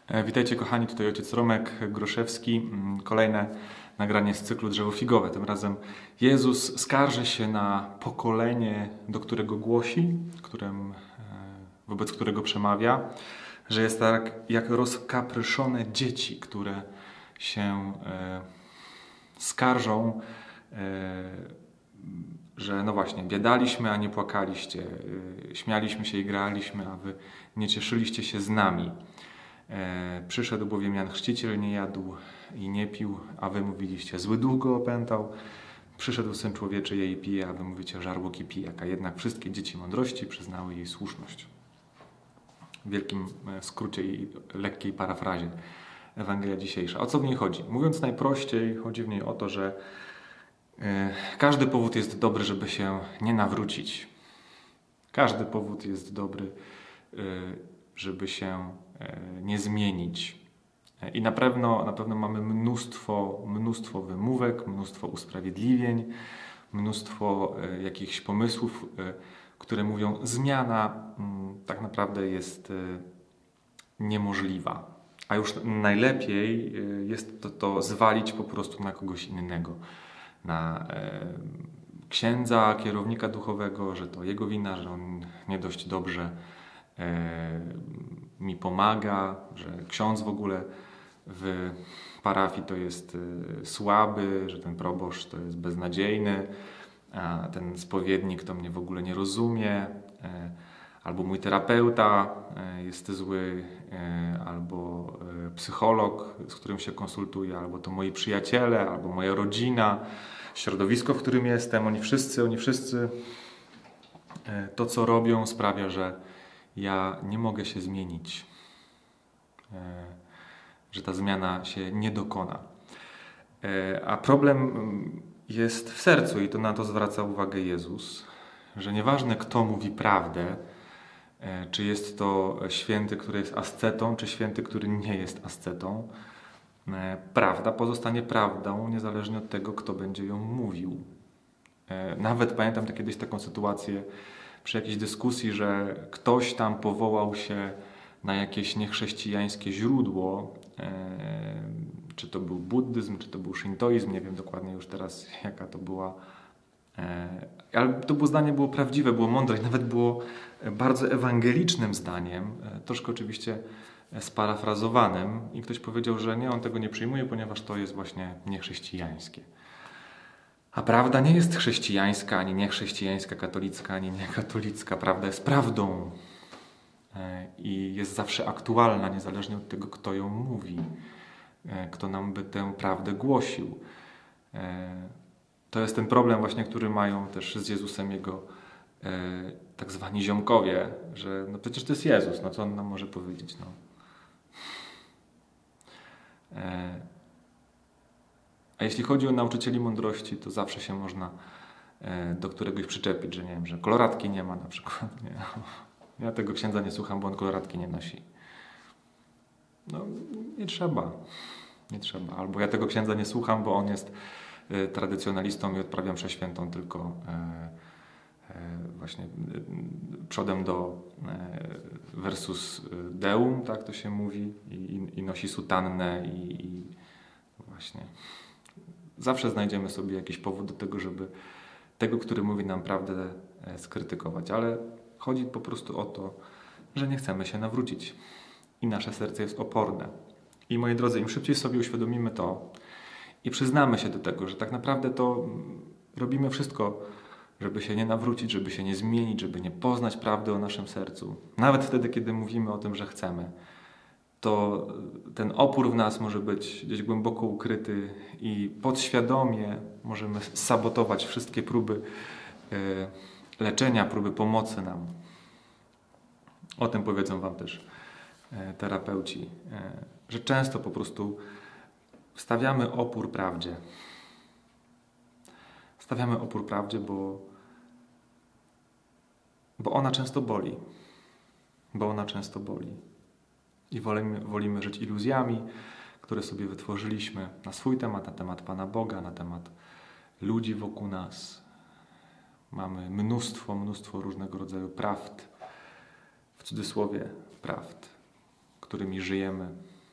Witajcie kochani, tutaj ojciec Romek Groszewski. Kolejne nagranie z cyklu Drzewo figowe. Tym razem Jezus skarży się na pokolenie, do którego głosi, wobec którego przemawia, że jest tak jak rozkapryszone dzieci, które się skarżą, że no właśnie, biadaliśmy, a nie płakaliście, śmialiśmy się i graliśmy, a wy nie cieszyliście się z nami. Przyszedł bowiem Jan Chrzciciel, nie jadł i nie pił, a wy mówiliście, zły duch go opętał. Przyszedł Syn Człowieczy, je i pije, a wy mówicie, żarłok i pijak, a jednak wszystkie dzieci mądrości przyznały jej słuszność. W wielkim skrócie i lekkiej parafrazie Ewangelia dzisiejsza. O co w niej chodzi? Mówiąc najprościej, chodzi w niej o to, że każdy powód jest dobry, żeby się nie nawrócić. Każdy powód jest dobry, żeby się nie zmienić. I na pewno mamy mnóstwo wymówek, mnóstwo usprawiedliwień, mnóstwo jakichś pomysłów, które mówią, zmiana tak naprawdę jest niemożliwa. A już najlepiej jest to zwalić po prostu na kogoś innego. Na księdza, kierownika duchowego, że to jego wina, że on nie dość dobrze mi pomaga, że ksiądz w ogóle w parafii to jest słaby, że ten proboszcz to jest beznadziejny, a ten spowiednik to mnie w ogóle nie rozumie, albo mój terapeuta jest zły, albo psycholog, z którym się konsultuję, albo to moi przyjaciele, albo moja rodzina, środowisko, w którym jestem, oni wszyscy to, co robią, sprawia, że ja nie mogę się zmienić, że ta zmiana się nie dokona. A problem jest w sercu i to na to zwraca uwagę Jezus, że nieważne kto mówi prawdę, czy jest to święty, który jest ascetą, czy święty, który nie jest ascetą, prawda pozostanie prawdą, niezależnie od tego, kto będzie ją mówił. Nawet pamiętam kiedyś taką sytuację przy jakiejś dyskusji, że ktoś tam powołał się na jakieś niechrześcijańskie źródło, czy to był buddyzm, czy to był szintoizm, nie wiem dokładnie już teraz jaka to była, ale to zdanie było prawdziwe, było mądre i nawet było bardzo ewangelicznym zdaniem, troszkę oczywiście sparafrazowanym i ktoś powiedział, że nie, on tego nie przyjmuje, ponieważ to jest właśnie niechrześcijańskie. A prawda nie jest chrześcijańska, ani niechrześcijańska, katolicka, ani niekatolicka. Prawda jest prawdą i jest zawsze aktualna, niezależnie od tego, kto ją mówi, kto nam by tę prawdę głosił. To jest ten problem właśnie, który mają też z Jezusem jego tak zwani ziomkowie, że no przecież to jest Jezus, no co on nam może powiedzieć? No. A jeśli chodzi o nauczycieli mądrości, to zawsze się można do któregoś przyczepić, że nie wiem, że koloratki nie ma na przykład. Nie. Ja tego księdza nie słucham, bo on koloratki nie nosi. No nie trzeba. Albo ja tego księdza nie słucham, bo on jest tradycjonalistą i odprawia mszę świętą tylko właśnie przodem do versus deum, tak to się mówi, i nosi sutannę i właśnie zawsze znajdziemy sobie jakiś powód do tego, żeby tego, który mówi nam prawdę, skrytykować, ale chodzi po prostu o to, że nie chcemy się nawrócić i nasze serce jest oporne. I moi drodzy, im szybciej sobie uświadomimy to i przyznamy się do tego, że tak naprawdę to robimy wszystko, żeby się nie nawrócić, żeby się nie zmienić, żeby nie poznać prawdy o naszym sercu, nawet wtedy, kiedy mówimy o tym, że chcemy, to ten opór w nas może być gdzieś głęboko ukryty i podświadomie możemy sabotować wszystkie próby leczenia, próby pomocy nam. O tym powiedzą wam też terapeuci, że często po prostu stawiamy opór prawdzie. Stawiamy opór prawdzie, bo ona często boli. I wolimy żyć iluzjami, które sobie wytworzyliśmy na swój temat, na temat Pana Boga, na temat ludzi wokół nas. Mamy mnóstwo różnego rodzaju prawd, w cudzysłowie prawd, którymi żyjemy.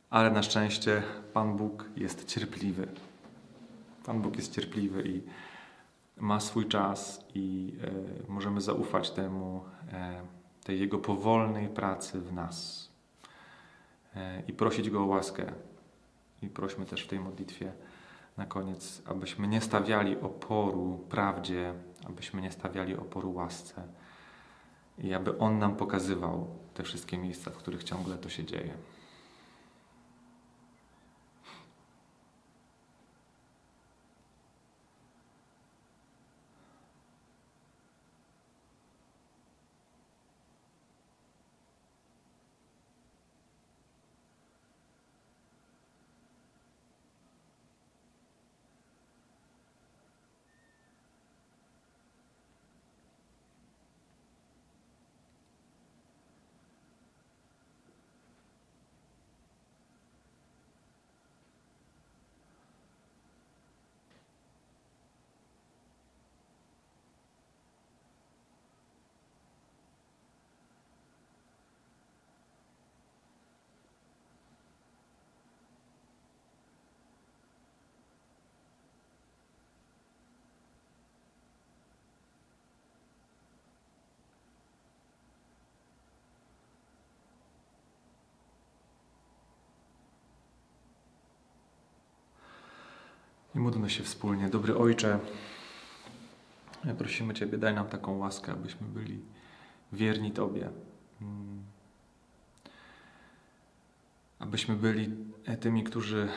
ale na szczęście Pan Bóg jest cierpliwy. Pan Bóg jest cierpliwy i ma swój czas i możemy zaufać temu, tej Jego powolnej pracy w nas i prosić Go o łaskę. I prośmy też w tej modlitwie na koniec, abyśmy nie stawiali oporu prawdzie, abyśmy nie stawiali oporu łasce i aby On nam pokazywał te wszystkie miejsca, w których ciągle to się dzieje. I módlmy się wspólnie. Dobry Ojcze, prosimy Ciebie, daj nam taką łaskę, abyśmy byli wierni Tobie. Abyśmy byli tymi, którzy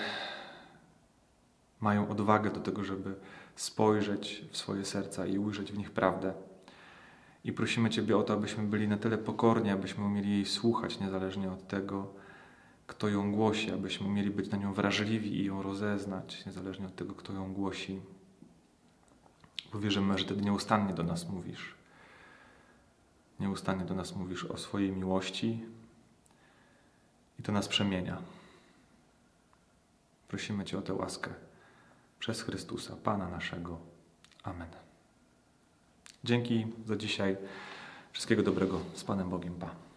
mają odwagę do tego, żeby spojrzeć w swoje serca i ujrzeć w nich prawdę. I prosimy Ciebie o to, abyśmy byli na tyle pokorni, abyśmy umieli jej słuchać, niezależnie od tego, kto ją głosi, abyśmy umieli być na nią wrażliwi i ją rozeznać, niezależnie od tego, kto ją głosi. Bo wierzymy, że Ty nieustannie do nas mówisz. Nieustannie do nas mówisz o swojej miłości i to nas przemienia. Prosimy Cię o tę łaskę przez Chrystusa, Pana naszego. Amen. Dzięki za dzisiaj. Wszystkiego dobrego. Z Panem Bogiem. Pa.